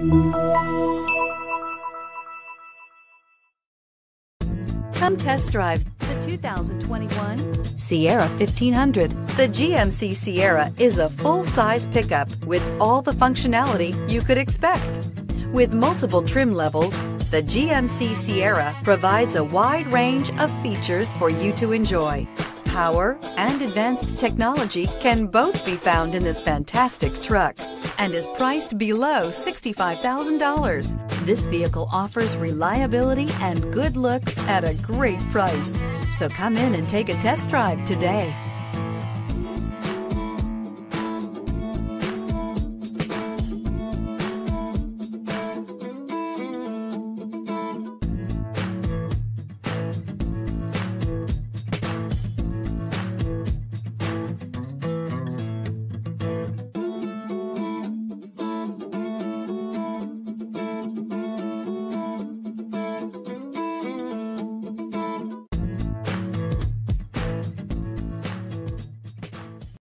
Come test drive the 2021 Sierra 1500. The GMC Sierra is a full-size pickup with all the functionality you could expect. With multiple trim levels, the GMC Sierra provides a wide range of features for you to enjoy. Power and advanced technology can both be found in this fantastic truck and is priced below $65,000. This vehicle offers reliability and good looks at a great price. So come in and take a test drive today.